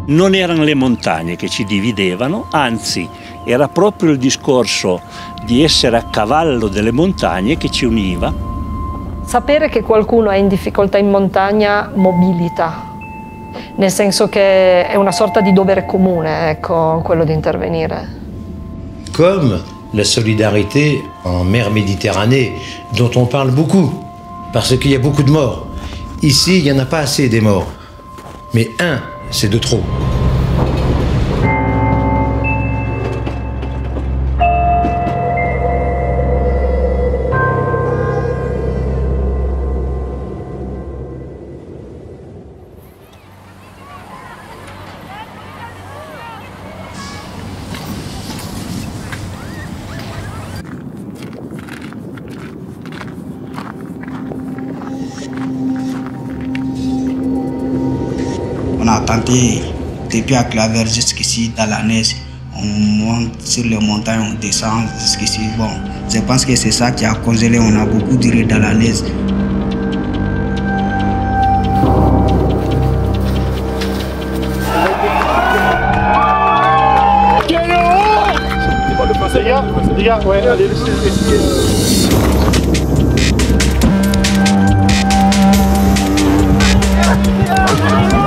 Non erano le montagne che ci dividevano, anzi era proprio il discorso di essere a cavallo delle montagne che ci univa. Sapere che qualcuno è in difficoltà in montagna mobilita, nel senso che è una sorta di dovere comune, ecco, quello di intervenire. Comme la solidarité en mer Méditerranée, dont on parle beaucoup, parce qu'il y a beaucoup de morts. Ici, il n'y en a pas assez des morts, mais un, c'est de trop. On a tenté depuis à Claver jusqu'ici dans la neige. On monte sur les montagnes, on descend jusqu'ici. Bon, je pense que c'est ça qui a causé. On a beaucoup duré dans la neige. Les gars, ouais, allez, laissez.